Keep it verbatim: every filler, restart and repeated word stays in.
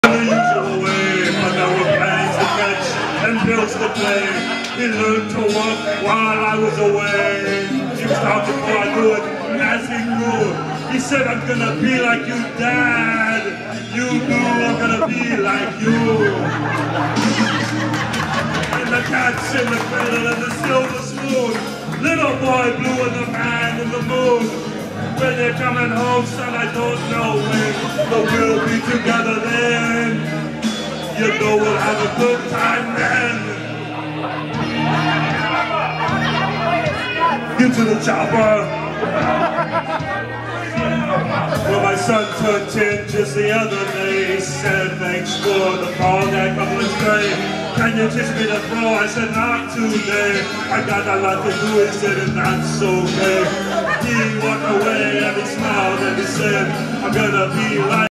The usual way, but there were plans to catch and bills to play. He learned to work while I was away. He was talking before I knew it, as he grew. He said, I'm gonna be like you, Dad. You knew I'm gonna be like you. And the cat's in the cradle and the silver spoon. Little boy blue and the man in the moon. When they're coming home, son, I don't know when, but we'll be together then. You know we'll have a good time then. Get to the chopper. Well, my son turned ten just the other day. He said, thanks for the ball, Dad, come and stray. Can you teach me to throw? I said, not today. I got a lot to do. He said, and that's okay. He walked away and he smiled and he said, I'm gonna be like